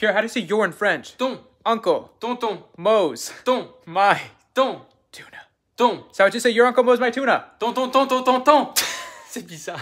Pierre, how do you say your in French? Ton. Uncle. Tonton. Moe's. Ton. My. Ton. Tuna. Ton. So I would just say your uncle Moe's my tuna. Ton. C'est bizarre.